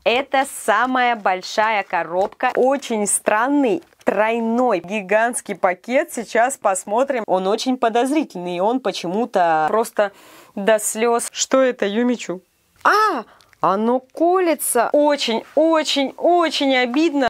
Это самая большая коробка, очень странный, тройной, гигантский пакет. Сейчас посмотрим. Он очень подозрительный, и он почему-то просто до слез. Что это, Юмичу? Оно колется. Очень обидно.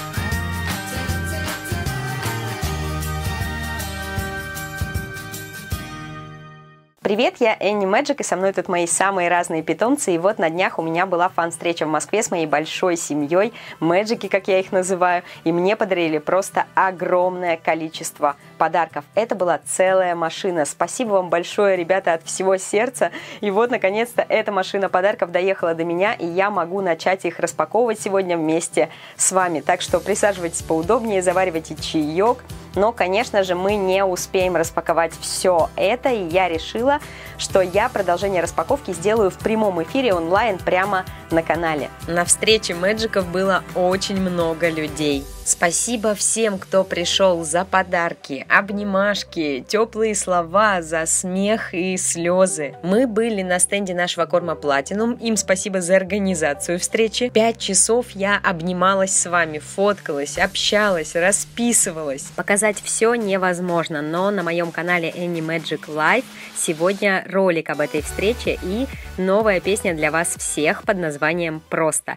Привет, я Энни Мэджик, и со мной тут мои самые разные питомцы. И вот на днях у меня была фан-встреча в Москве с моей большой семьей, Мэджики, как я их называю, и мне подарили просто огромное количество подарков. Это была целая машина. Спасибо вам большое, ребята, от всего сердца. И вот, наконец-то, эта машина подарков доехала до меня, и я могу начать их распаковывать сегодня вместе с вами. Так что присаживайтесь поудобнее, заваривайте чаек. Но, конечно же, мы не успеем распаковать все это, и я решила, что я продолжение распаковки сделаю в прямом эфире онлайн прямо на канале. На встрече Мэджиков было очень много людей. Спасибо всем, кто пришел, за подарки, обнимашки, теплые слова, за смех и слезы. Мы были на стенде нашего корма Platinum, им спасибо за организацию встречи. 5 часов я обнималась с вами, фоткалась, общалась, расписывалась. Показать все невозможно, но на моем канале Annie Magic Live сегодня ролик об этой встрече и новая песня для вас всех под названием «Просто».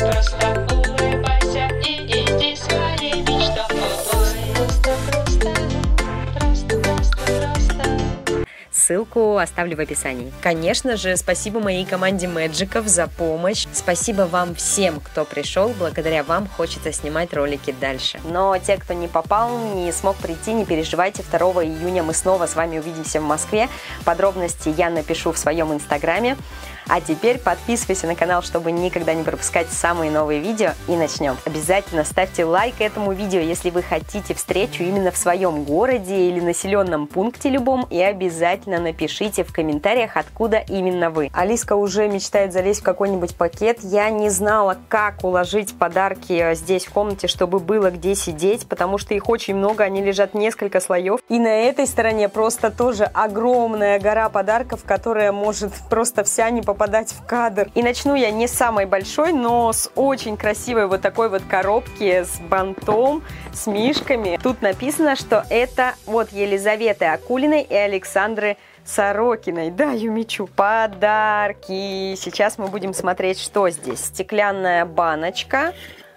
Ссылку оставлю в описании. Конечно же, спасибо моей команде Мэджиков за помощь. Спасибо вам всем, кто пришел. Благодаря вам хочется снимать ролики дальше. Но те, кто не попал, не смог прийти, не переживайте. 2 июня мы снова с вами увидимся в Москве. Подробности я напишу в своем инстаграме. А теперь подписывайся на канал, чтобы никогда не пропускать самые новые видео. И начнем. Обязательно ставьте лайк этому видео, если вы хотите встречу именно в своем городе или населенном пункте любом. И обязательно напишите в комментариях, откуда именно вы. Алиска уже мечтает залезть в какой-нибудь пакет. Я не знала, как уложить подарки здесь в комнате, чтобы было где сидеть, потому что их очень много, они лежат несколько слоев. И на этой стороне просто тоже огромная гора подарков, которая может просто вся не попадать в кадр. И начну я не с самой большой, но с очень красивой вот такой вот коробки с бантом, с мишками. Тут написано, что это вот Елизаветы Акулиной и Александры Сорокиной. Да, Юмичу. Подарки. Сейчас мы будем смотреть, что здесь. Стеклянная баночка.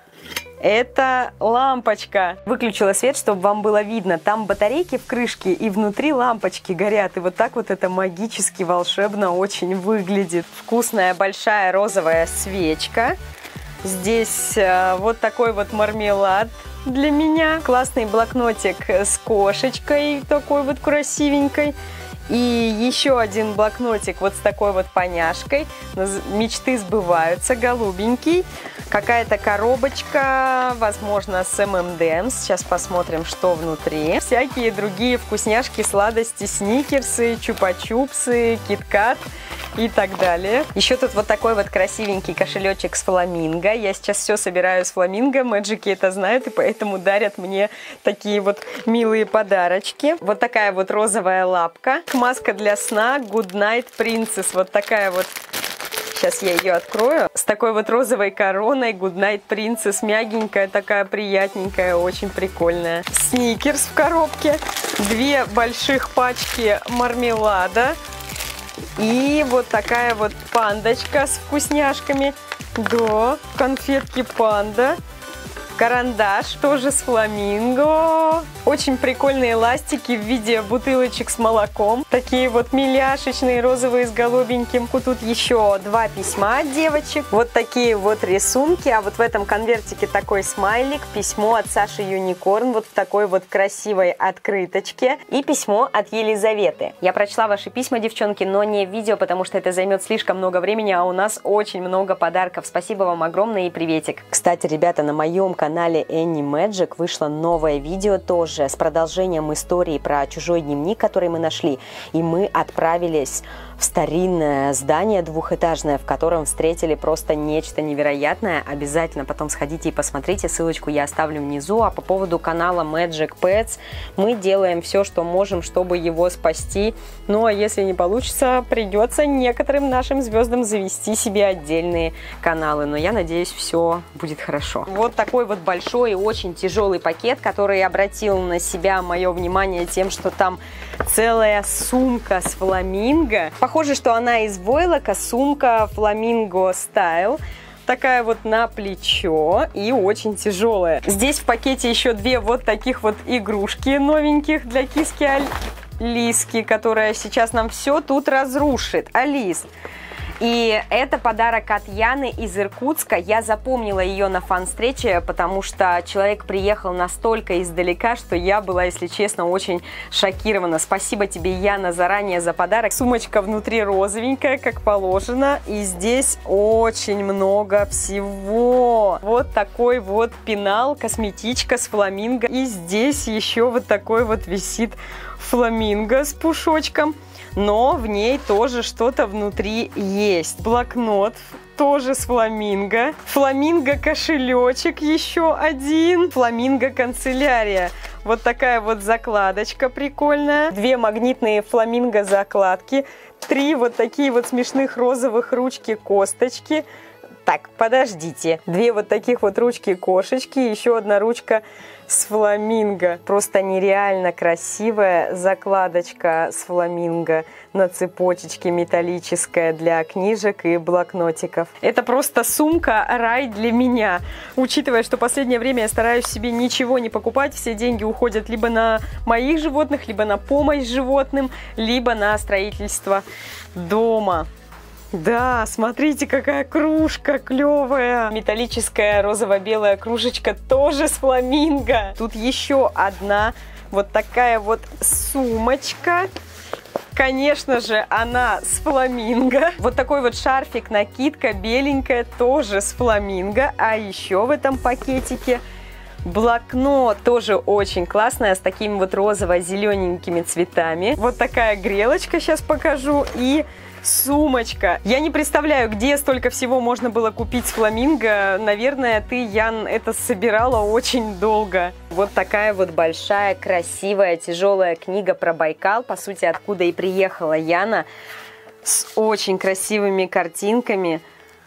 Это лампочка. Выключила свет, чтобы вам было видно. Там батарейки в крышке, и внутри лампочки горят. И вот так вот это магически, волшебно очень выглядит. Вкусная большая розовая свечка. Здесь вот такой вот мармелад для меня. Классный блокнотик с кошечкой, такой вот красивенькой. И еще один блокнотик вот с такой вот поняшкой. Мечты сбываются, голубенький. Какая-то коробочка, возможно, с ММДМС. Сейчас посмотрим, что внутри. Всякие другие вкусняшки, сладости, сникерсы, чупа-чупсы, киткат и так далее. Еще тут вот такой вот красивенький кошелечек с фламинго. Я сейчас все собираю с фламинго. Мэджики это знают, и поэтому дарят мне такие вот милые подарочки. Вот такая вот розовая лапка. Маска для сна Good Night Princess. Вот такая вот. Сейчас я ее открою. С такой вот розовой короной Good Night Princess. Мягенькая, такая приятненькая, очень прикольная. Сникерс в коробке. 2 больших пачки мармелада. И вот такая вот пандочка с вкусняшками. Да, конфетки панда. Карандаш тоже с фламинго. Очень прикольные ластики в виде бутылочек с молоком. Такие вот миляшечные, розовые с голубеньким. Тут еще 2 письма от девочек. Вот такие вот рисунки. А вот в этом конвертике такой смайлик. Письмо от Саши Юникорн. Вот в такой вот красивой открыточке. И письмо от Елизаветы. Я прочла ваши письма, девчонки, но не в видео, потому что это займет слишком много времени, а у нас очень много подарков. Спасибо вам огромное и приветик. Кстати, ребята, на моем канале Annie Magic вышло новое видео тоже с продолжением истории про чужой дневник, который мы нашли. И мы отправились в старинное здание двухэтажное, в котором встретили просто нечто невероятное. Обязательно потом сходите и посмотрите, ссылочку я оставлю внизу. А по поводу канала Magic Pets, мы делаем все, что можем, чтобы его спасти. Ну а если не получится, придется некоторым нашим звездам завести себе отдельные каналы. Но я надеюсь, все будет хорошо. Вот такой вот большой и очень тяжелый пакет, который обратил на себя мое внимание тем, что там целая сумка с фламинго. Похоже, что она из войлока, сумка фламинго стайл. Такая вот на плечо и очень тяжелая. Здесь в пакете еще две вот таких вот игрушки новеньких для киски Алиски, которая сейчас нам все тут разрушит. Алис. И это подарок от Яны из Иркутска. Я запомнила ее на фан-встрече, потому что человек приехал настолько издалека, что я была, если честно, очень шокирована. Спасибо тебе, Яна, заранее за подарок. Сумочка внутри розовенькая, как положено. И здесь очень много всего. Вот такой вот пенал, косметичка с фламинго. И здесь еще вот такой вот висит фламинго с пушочком. Но в ней тоже что-то внутри есть. Блокнот тоже с фламинго. Фламинго кошелечек еще один. Фламинго канцелярия. Вот такая вот закладочка прикольная. Две магнитные фламинго закладки. Три вот такие вот смешных розовых ручки-косточки. Так, подождите. Две вот таких вот ручки-кошечки. Еще одна ручка с фламинго. Просто нереально красивая закладочка с фламинго на цепочечке металлическая для книжек и блокнотиков. Это просто сумка рай для меня. Учитывая, что последнее время я стараюсь себе ничего не покупать, все деньги уходят либо на моих животных, либо на помощь животным, либо на строительство дома. Да, смотрите, какая кружка клевая. Металлическая розово-белая кружечка тоже с фламинго. Тут еще одна вот такая вот сумочка. Конечно же, она с фламинго. Вот такой вот шарфик, накидка беленькая, тоже с фламинго. А еще в этом пакетике блокнот, тоже очень классная, с такими вот розово-зелененькими цветами. Вот такая грелочка, сейчас покажу. И сумочка. Я не представляю, где столько всего можно было купить с фламинго. Наверное, ты, Ян, это собирала очень долго. Вот такая вот большая, красивая, тяжелая книга про Байкал. По сути, откуда и приехала Яна. С очень красивыми картинками.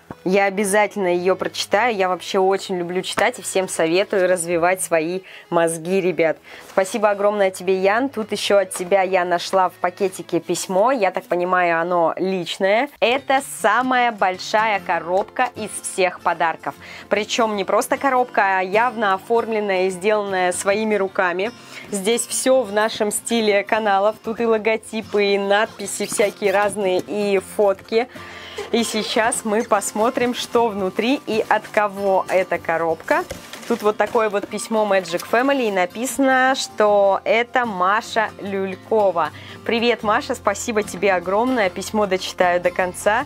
Я обязательно ее прочитаю. Я вообще очень люблю читать и всем советую развивать свои мозги, ребят. Спасибо огромное тебе, Ян. Тут еще от тебя я нашла в пакетике письмо. Я так понимаю, оно личное. Это самая большая коробка из всех подарков. Причем не просто коробка, а явно оформленная и сделанная своими руками. Здесь все в нашем стиле каналов. Тут и логотипы, и надписи всякие разные, и фотки. И сейчас мы посмотрим, что внутри и от кого эта коробка. Тут вот такое вот письмо Magic Family, и написано, что это Маша Люлькова. Привет, Маша, спасибо тебе огромное. Письмо дочитаю до конца.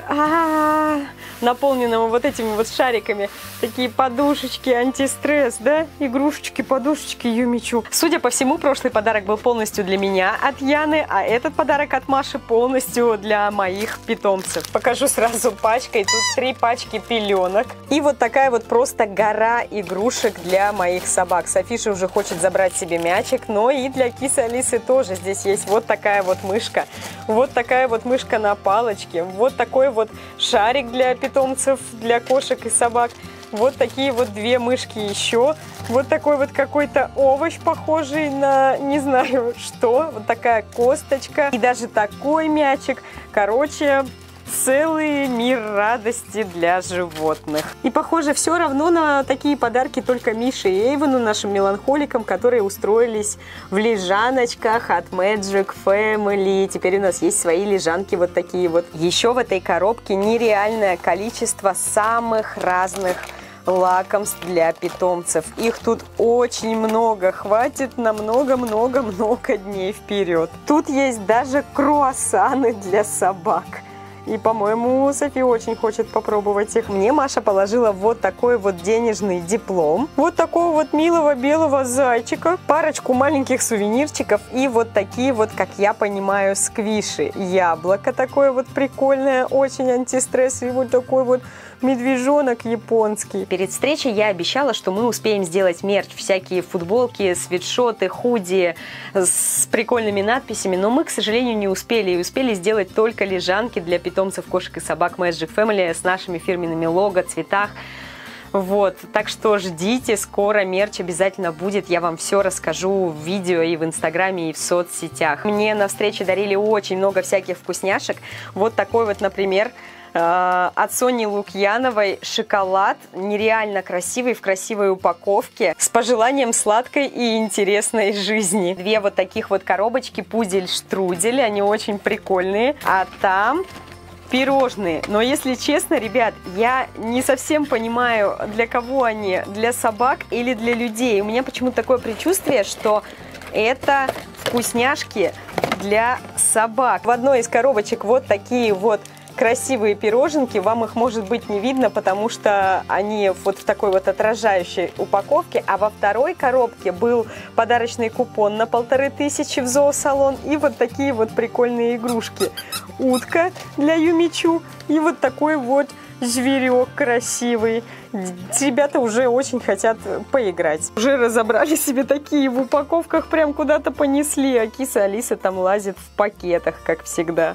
Наполненного вот этими вот шариками. Такие подушечки, антистресс, да? Игрушечки, подушечки, Юмичу. Судя по всему, прошлый подарок был полностью для меня от Яны, а этот подарок от Маши полностью для моих питомцев. Покажу сразу пачкой. Тут 3 пачки пеленок. И вот такая вот просто гора игрушек для моих собак. Софиша уже хочет забрать себе мячик, но и для кисы Алисы тоже. Здесь есть вот такая вот мышка. Вот такая вот мышка на палочке. Вот такой вот шарик для питомцев, для кошек и собак. Вот такие вот 2 мышки еще. Вот такой вот какой-то овощ, похожий на не знаю что. Вот такая косточка. И даже такой мячик. Короче, целый мир радости для животных. И похоже все равно на такие подарки только Мише и Эйвону, нашим меланхоликам, которые устроились в лежаночках от Magic Family. Теперь у нас есть свои лежанки вот такие вот. Еще в этой коробке нереальное количество самых разных лакомств для питомцев. Их тут очень много, хватит на много-много-много дней вперед. Тут есть даже круассаны для собак. И, по-моему, София очень хочет попробовать их. Мне Маша положила вот такой вот денежный диплом. Вот такого вот милого белого зайчика. Парочку маленьких сувенирчиков. И вот такие вот, как я понимаю, сквиши. Яблоко такое вот прикольное, очень антистресс. И вот такой вот медвежонок японский. Перед встречей я обещала, что мы успеем сделать мерч. Всякие футболки, свитшоты, худи с прикольными надписями. Но мы, к сожалению, не успели. И успели сделать только лежанки для питомцев кошек и собак Magic Family с нашими фирменными лого, цветах. Вот, так что ждите, скоро мерч обязательно будет. Я вам все расскажу в видео и в инстаграме, и в соцсетях. Мне на встрече дарили очень много всяких вкусняшек. Вот такой вот, например, от Сони Лукьяновой шоколад, нереально красивый, в красивой упаковке, с пожеланием сладкой и интересной жизни. Две вот таких вот коробочки пудель-штрудель, они очень прикольные. А там пирожные. Но если честно, ребят, я не совсем понимаю, для кого они, для собак или для людей. У меня почему-то такое предчувствие, что это вкусняшки для собак. В одной из коробочек вот такие вот красивые пироженки. Вам их, может быть, не видно, потому что они вот в такой вот отражающей упаковке. А во второй коробке был подарочный купон на 1500 в зоосалон. И вот такие вот прикольные игрушки. Утка для Юмичу. И вот такой вот зверек красивый. Ребята уже очень хотят поиграть. Уже разобрали себе такие в упаковках, прям куда-то понесли. А киса Алиса там лазит в пакетах, как всегда.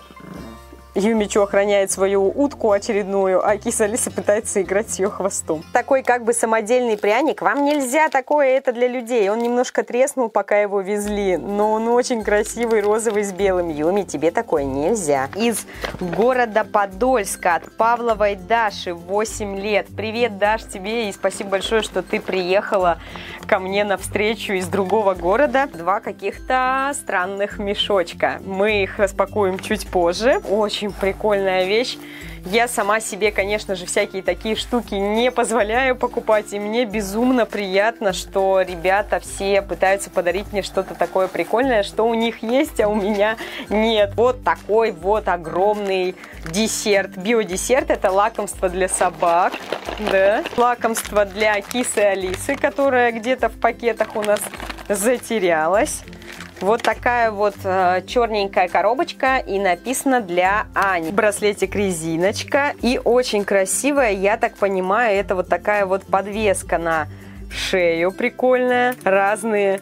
Юмичу охраняет свою утку очередную, а киса Алиса пытается играть с ее хвостом. Такой как бы самодельный пряник. Вам нельзя такое, это для людей. Он немножко треснул, пока его везли, но он очень красивый, розовый с белым. Юми, тебе такое нельзя. Из города Подольска от Павловой Даши, 8 лет. Привет, Даш, тебе, и спасибо большое, что ты приехала ко мне навстречу из другого города. Два каких-то странных мешочка. Мы их распакуем чуть позже. Очень прикольная вещь. Я сама себе, конечно же, всякие такие штуки не позволяю покупать, и мне безумно приятно, что ребята все пытаются подарить мне что-то такое прикольное, что у них есть, а у меня нет. Вот такой вот огромный десерт. Биодесерт — это лакомство для собак, да. Лакомство для кисы Алисы, которая где-то в пакетах у нас затерялась. Вот такая вот черненькая коробочка, и написано для Ани. Браслетик резиночка, и очень красивая, я так понимаю, это вот такая вот подвеска на шею прикольная, разные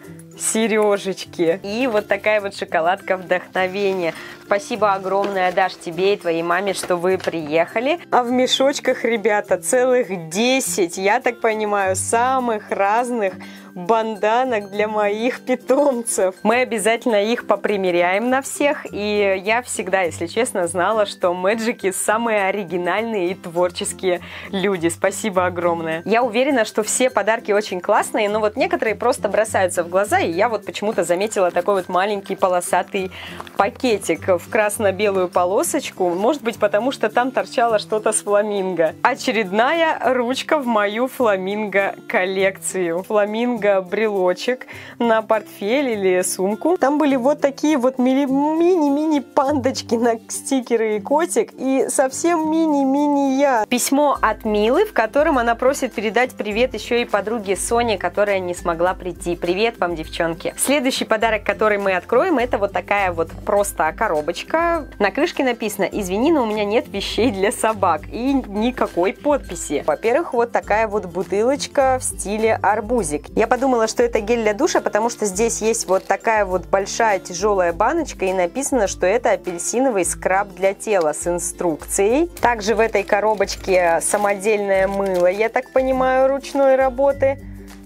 сережечки. И вот такая вот шоколадка вдохновения. Спасибо огромное, Даш, тебе и твоей маме, что вы приехали. А в мешочках, ребята, целых 10, я так понимаю, самых разных банданок для моих питомцев. Мы обязательно их попримеряем на всех. И я всегда, если честно, знала, что мэджики самые оригинальные и творческие люди. Спасибо огромное. Я уверена, что все подарки очень классные, но вот некоторые просто бросаются в глаза. И я вот почему-то заметила такой вот маленький полосатый пакетик в красно-белую полосочку. Может быть, потому что там торчало что-то с фламинго. Очередная ручка в мою фламинго-коллекцию. Фламинго-брелочек на портфель или сумку. Там были вот такие вот мини-мини пандочки на стикеры и котик. И совсем мини-мини я. Письмо от Милы, в котором она просит передать привет еще и подруге Соне, которая не смогла прийти. Привет вам, девчонки. Следующий подарок, который мы откроем, это вот такая вот просто коробочка. На крышке написано: извини, но у меня нет вещей для собак. И никакой подписи. Во-первых, вот такая вот бутылочка в стиле арбузик. Я подумала, что это гель для душа, потому что здесь есть вот такая вот большая тяжелая баночка, и написано, что это апельсиновый скраб для тела с инструкцией. Также в этой коробочке самодельное мыло, я так понимаю, ручной работы.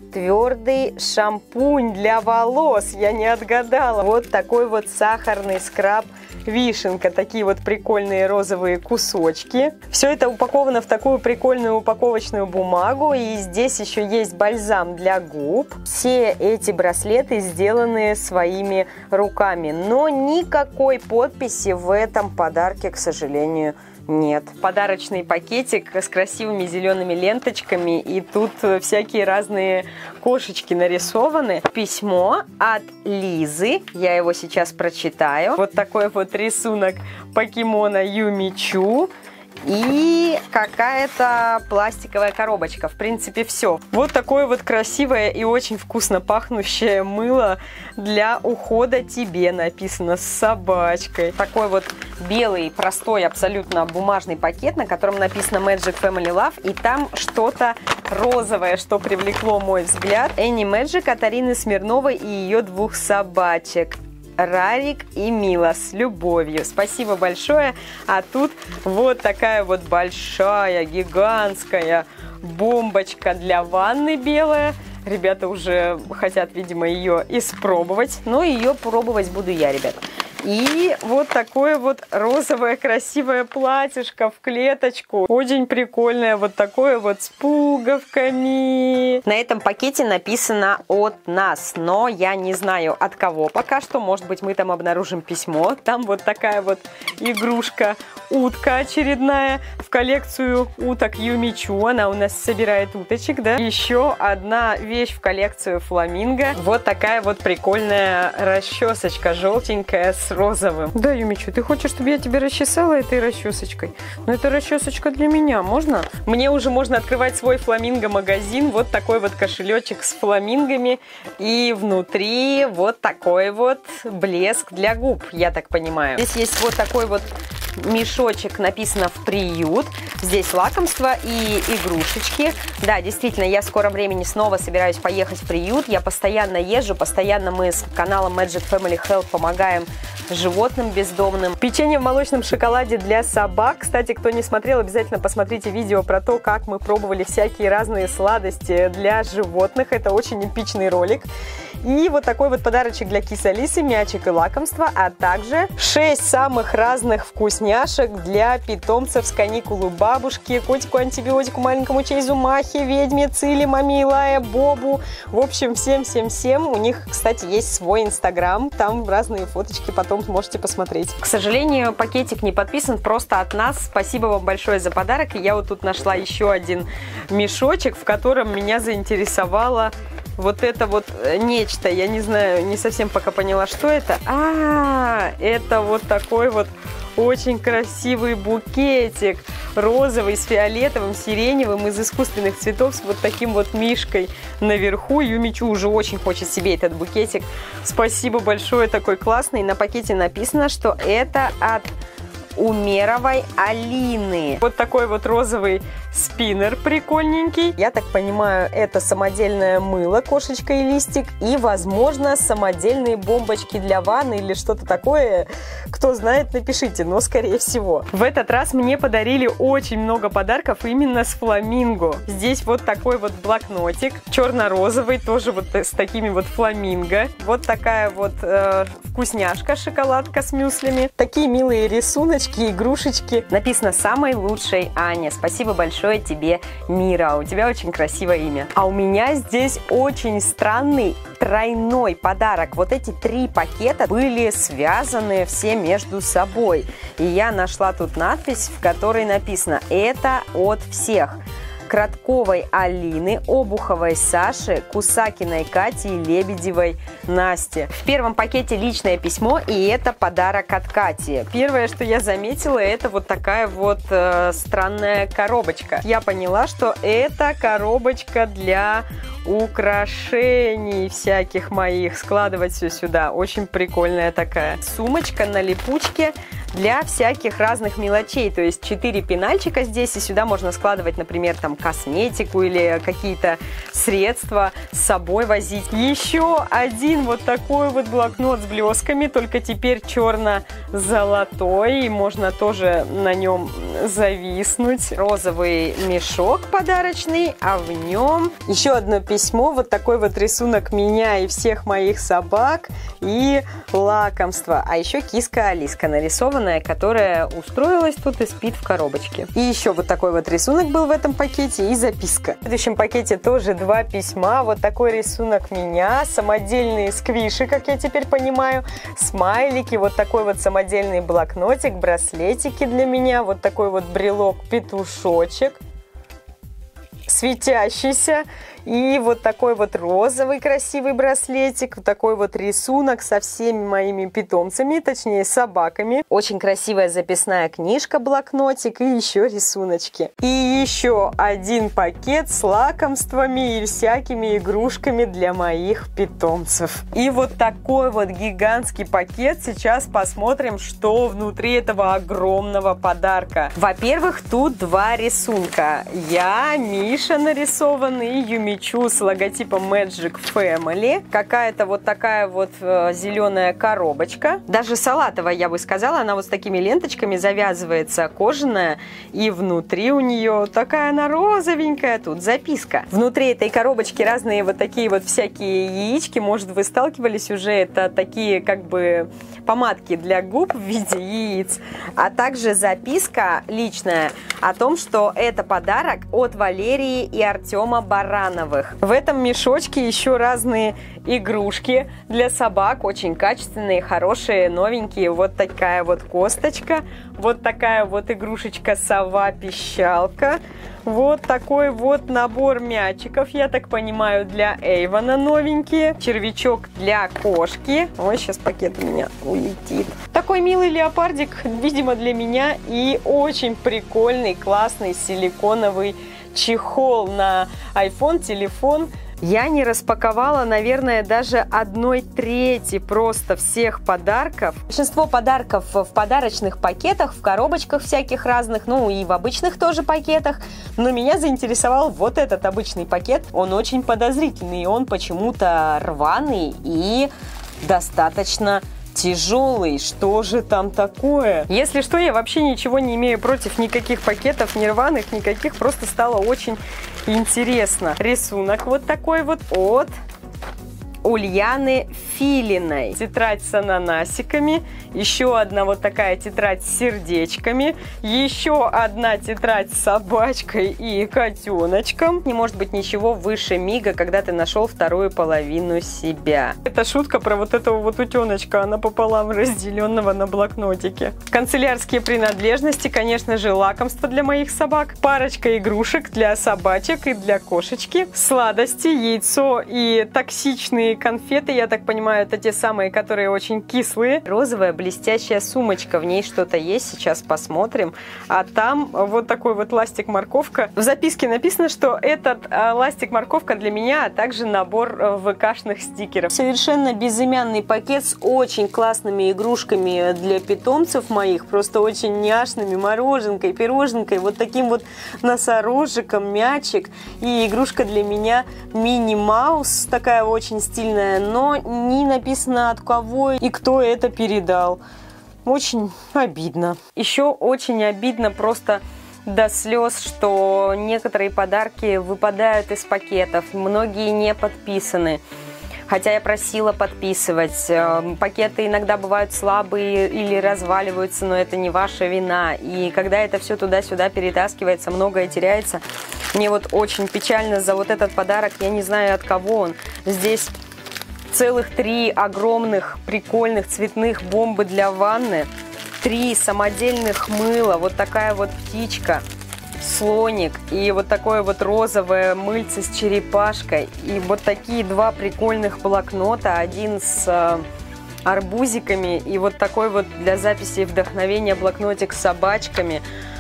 Твердый шампунь для волос, я не отгадала. Вот такой вот сахарный скраб вишенка, такие вот прикольные розовые кусочки. Все это упаковано в такую прикольную упаковочную бумагу, и здесь еще есть бальзам для губ. Все эти браслеты сделаны своими руками, но никакой подписи в этом подарке, к сожалению, Нет. Подарочный пакетик с красивыми зелеными ленточками, и тут всякие разные кошечки нарисованы. Письмо от Лизы, я его сейчас прочитаю. Вот такой вот рисунок покемона Юмичу. И какая-то пластиковая коробочка. В принципе, все. Вот такое вот красивое и очень вкусно пахнущее мыло для ухода тебе, написано, с собачкой. Такой вот белый, простой, абсолютно бумажный пакет, на котором написано Magic Family Love. И там что-то розовое, что привлекло мой взгляд. Энни Мэджик от Арины Смирновой и ее 2 собачек. Рарик и Мила, с любовью. Спасибо большое. А тут вот такая вот большая, гигантская бомбочка для ванны белая. Ребята уже хотят, видимо, ее испробовать. Но ее пробовать буду я, ребят. И вот такое вот розовое красивое платьишко в клеточку. Очень прикольное, вот такое вот с пуговками. На этом пакете написано «От нас», но я не знаю от кого пока что. Может быть, мы там обнаружим письмо. Там вот такая вот игрушка, утка очередная в коллекцию уток Юмичу. Она у нас собирает уточек, да. Еще одна вещь в коллекцию фламинго. Вот такая вот прикольная расчесочка желтенькая с розовым. Да, Юмичу, ты хочешь, чтобы я тебя расчесала этой расчесочкой? Но это расчесочка для меня, можно? Мне уже можно открывать свой фламинго-магазин. Вот такой вот кошелечек с фламингами. И внутри вот такой вот блеск для губ, я так понимаю. Здесь есть вот такой вот мешочек, написано «В приют». Здесь лакомства и игрушечки. Да, действительно, я в скором времени снова собираюсь поехать в приют. Я постоянно езжу, постоянно мы с каналом Magic Family Health помогаем животным бездомным. Печенье в молочном шоколаде для собак. Кстати, кто не смотрел, обязательно посмотрите видео про то, как мы пробовали всякие разные сладости для животных. Это очень эпичный ролик. И вот такой вот подарочек для кисы Алисы, мячик и лакомство, а также 6 самых разных вкусняшек для питомцев с каникул у бабушки, котику антибиотику, маленькому Чейзу, Махе, ведьме, Циле, маме Илая, Бобу. В общем, всем-всем-всем. У них, кстати, есть свой инстаграм, там разные фоточки потом можете посмотреть. К сожалению, пакетик не подписан, просто от нас. Спасибо вам большое за подарок. И я вот тут нашла еще один мешочек, в котором меня заинтересовало вот это вот нечто. Я не знаю, не совсем пока поняла, что это. Это вот такой вот очень красивый букетик. Розовый, с фиолетовым, сиреневым, из искусственных цветов, с вот таким вот мишкой наверху. Юмичу уже очень хочет себе этот букетик. Спасибо большое, такой классный. На пакете написано, что это от Умеровой Алины. Вот такой вот розовый спиннер прикольненький. Я так понимаю, это самодельное мыло, кошечка и листик, и, возможно, самодельные бомбочки для ванны или что-то такое. Кто знает, напишите, но скорее всего. В этот раз мне подарили очень много подарков именно с фламинго. Здесь вот такой вот блокнотик, черно-розовый, тоже вот с такими вот фламинго. Вот такая вот вкусняшка, шоколадка с мюслями. Такие милые рисуночки, игрушечки. Написано «Самой лучшей Аня». Спасибо большое тебе, Мира. У тебя очень красивое имя. А у меня здесь очень странный тройной подарок. Вот эти 3 пакета были связаны все между собой. И я нашла тут надпись, в которой написано «Это от всех». Кратковой Алины, Обуховой Саши, Кусакиной Кати и Лебедевой Насте. В первом пакете личное письмо, и это подарок от Кати. Первое, что я заметила, это вот такая вот странная коробочка. Я поняла, что это коробочка для украшений всяких моих. Складывать все сюда. Очень прикольная такая сумочка на липучке для всяких разных мелочей. То есть 4 пенальчика здесь, и сюда можно складывать, например, там косметику или какие-то средства с собой возить. Еще один вот такой вот блокнот с блесками, только теперь черно-золотой, и можно тоже на нем зависнуть. Розовый мешок подарочный, а в нем еще одно письмо, вот такой вот рисунок меня и всех моих собак и лакомства. А еще киска Алиска нарисована. заинтересованная, которая устроилась тут и спит в коробочке. И еще вот такой вот рисунок был в этом пакете и записка. В следующем пакете тоже 2 письма. Вот такой рисунок меня, самодельные сквиши, как я теперь понимаю, смайлики, вот такой вот самодельный блокнотик, браслетики для меня, вот такой вот брелок-петушочек, светящийся. И вот такой вот розовый красивый браслетик, вот такой вот рисунок со всеми моими питомцами, точнее собаками. Очень красивая записная книжка, блокнотик и еще рисуночки. И еще один пакет с лакомствами и всякими игрушками для моих питомцев. И вот такой вот гигантский пакет. Сейчас посмотрим, что внутри этого огромного подарка. Во-первых, тут 2 рисунка. Я, Миша нарисованный, Юмичу с логотипом Magic Family. Какая-то вот такая вот зеленая коробочка. Даже салатовая, я бы сказала. Она вот с такими ленточками завязывается, кожаная. И внутри у нее такая она розовенькая. Тут записка. Внутри этой коробочки разные вот такие вот всякие яички. Может, вы сталкивались уже. Это такие как бы помадки для губ в виде яиц. А также записка личная о том, что это подарок от Валерии и Артема Барановых. В этом мешочке еще разные игрушки для собак, очень качественные, хорошие, новенькие. Вот такая вот косточка, вот такая вот игрушечка сова-пищалка, вот такой вот набор мячиков, я так понимаю, для Эйвона новенькие, червячок для кошки. Ой, сейчас пакет у меня улетит. Такой милый леопардик, видимо, для меня, и очень прикольный, классный силиконовый чехол на iPhone, телефон. Я не распаковала, наверное, даже 1/3 просто всех подарков. Большинство подарков в подарочных пакетах, в коробочках всяких разных, ну и в обычных тоже пакетах. Но меня заинтересовал вот этот обычный пакет. Он очень подозрительный, он почему-то рваный и достаточно тяжелый. Что же там такое? Если что, я вообще ничего не имею против никаких пакетов, ни рваных, никаких. Просто стало очень интересно. Рисунок вот такой вот от Ульяны Филиной. Тетрадь с ананасиками. Еще одна вот такая тетрадь с сердечками. Еще одна тетрадь с собачкой и котеночком. Не может быть ничего выше мига, когда ты нашел вторую половину себя. Это шутка про вот этого вот утеночка. Она пополам разделенного на блокнотике. Канцелярские принадлежности, конечно же, лакомства для моих собак. Парочка игрушек для собачек и для кошечки. Сладости, яйцо и токсичные конфеты, я так понимаю, это те самые, которые очень кислые. Розовая блестящая сумочка, в ней что-то есть, сейчас посмотрим. А там вот такой вот ластик-морковка. В записке написано, что этот ластик-морковка для меня, а также набор ВК-шных стикеров. Совершенно безымянный пакет с очень классными игрушками для питомцев моих, просто очень няшными, мороженкой, пироженкой, вот таким вот носорожиком, мячик и игрушка для меня Мини-Маус, такая очень стильная, но не написано от кого и кто это передал. Очень обидно. Еще очень обидно просто до слез, что некоторые подарки выпадают из пакетов, многие не подписаны. Хотя я просила подписывать. Пакеты иногда бывают слабые или разваливаются, но это не ваша вина. И когда это все туда-сюда перетаскивается, многое теряется. Мне вот очень печально за вот этот подарок. Я не знаю, от кого он. Здесь целых 3 огромных, прикольных цветных бомбы для ванны. 3 самодельных мыла. Вот такая вот птичка. Слоник и вот такое вот розовое мыльце с черепашкой. И вот такие 2 прикольных блокнота. Один с арбузиками и вот такой вот для записи и вдохновения блокнотик с собачками.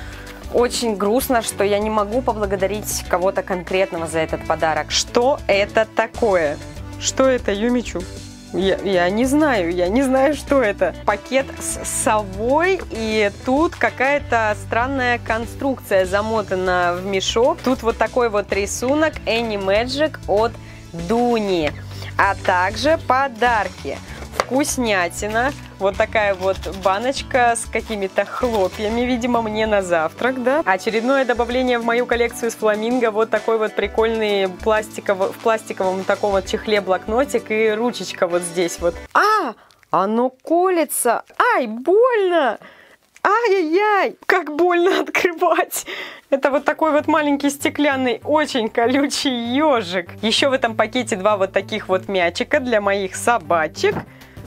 Очень грустно, что я не могу поблагодарить кого-то конкретного за этот подарок. Что это такое? Что это, Юмичу? Я не знаю, что это. Пакет с совой, и тут какая-то странная конструкция замотана в мешок. Тут вот такой вот рисунок Animagic от Дуни, а также подарки. Вкуснятина. Вот такая вот баночка с какими-то хлопьями, видимо, мне на завтрак, да. Очередное добавление в мою коллекцию с фламинго. Вот такой вот прикольный в пластиковом таком вот чехле блокнотик и ручечка вот здесь вот. Оно колется! Ай, больно! Ай-яй-яй, как больно открывать. Это вот такой вот маленький стеклянный, очень колючий ежик. Еще в этом пакете два вот таких вот мячика для моих собачек.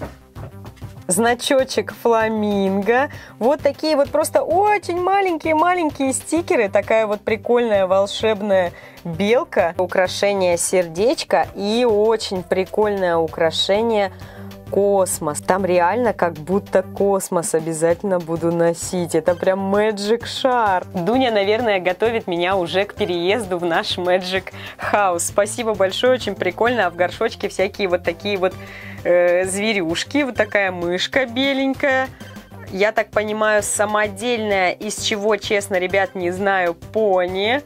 Значочек фламинго. Вот такие вот просто очень маленькие стикеры. Такая вот прикольная волшебная белка. Украшение сердечко и очень прикольное украшение космос. Там реально как будто космос обязательно буду носить. Это прям Magic шар. Дуня, наверное, готовит меня уже к переезду в наш Magic House. Спасибо большое, очень прикольно. А в горшочке всякие вот такие вот зверюшки. Вот такая мышка беленькая. Я так понимаю, самодельная. Из чего, честно, ребят, не знаю, пони.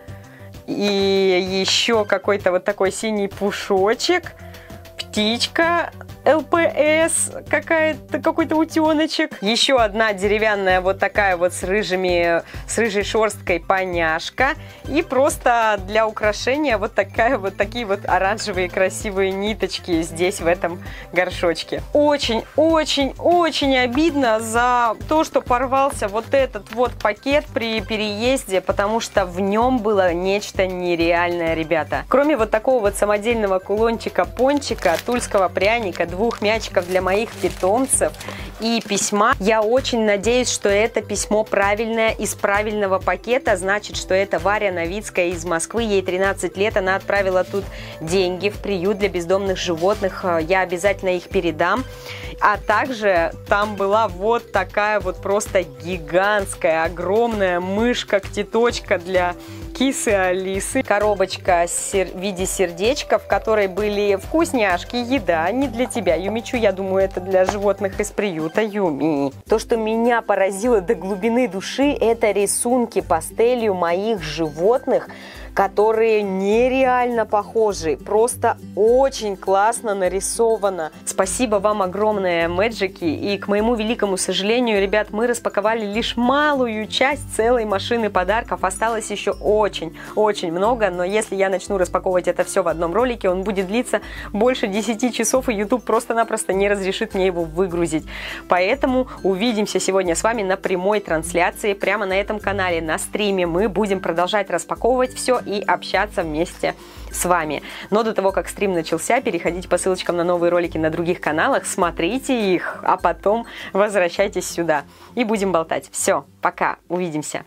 И еще какой-то вот такой синий пушочек. Птичка. ЛПС, какой-то утеночек. Еще одна деревянная вот такая вот с рыжей шерсткой поняшка. И просто для украшения вот такие вот оранжевые красивые ниточки здесь в этом горшочке. Очень обидно за то, что порвался вот этот вот пакет при переезде, потому что в нем было нечто нереальное, ребята. Кроме вот такого вот самодельного кулончика-пончика, тульского пряника, 2 мячиков для моих питомцев и письма. Я очень надеюсь, что это письмо правильное, из правильного пакета. Значит, что это Варя Новицкая из Москвы. Ей 13 лет. Она отправила тут деньги в приют для бездомных животных. Я обязательно их передам. А также там была вот такая вот просто гигантская, огромная мышка-когтеточка для кисы Алисы. Коробочка в виде сердечка, в которой были вкусняшки, еда. Не для тебя, Юмичу, я думаю, это для животных из приюта, Юми. То, что меня поразило до глубины души, это рисунки пастелью моих животных, которые нереально похожи. Просто очень классно нарисовано. Спасибо вам огромное, Мэджики. И, к моему великому сожалению, ребят, мы распаковали лишь малую часть целой машины подарков. Осталось еще очень много. Но если я начну распаковывать это все в одном ролике, он будет длиться больше 10 часов, и YouTube просто-напросто не разрешит мне его выгрузить. Поэтому увидимся сегодня с вами на прямой трансляции, прямо на этом канале, на стриме. Мы будем продолжать распаковывать все и общаться вместе с вами. Но до того, как стрим начался, переходите по ссылочкам на новые ролики на других каналах, смотрите их, а потом возвращайтесь сюда и будем болтать. Все, пока, увидимся.